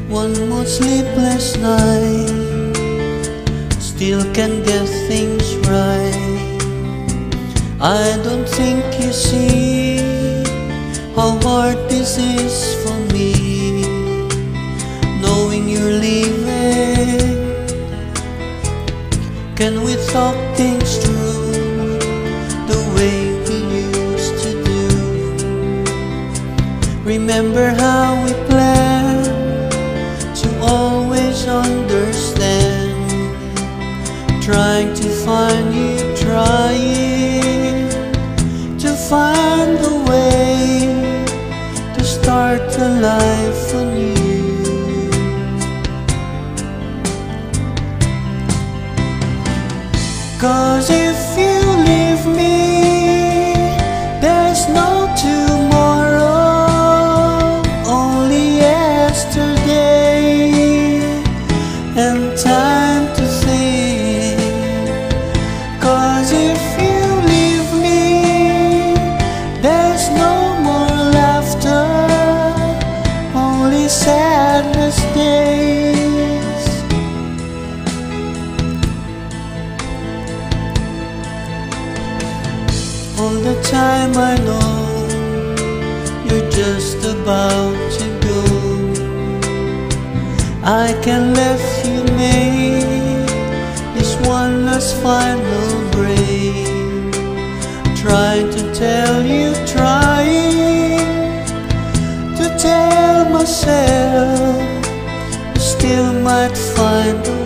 One more sleepless night, still can't get things right. I don't think you see how hard this is for me, knowing you're leaving. Can we talk things through the way we used to do? Remember how we planned to always understand, trying to find you, trying to find a way to start a life anew. Cause if you leave me, there's no tomorrow, only yesterday, and time to think. Cause if you leave me, there's no more laughter, only sadness days. All the time I know you're just about to go, I can let you make this one last final break. Trying to tell you, trying to tell myself, I still might find a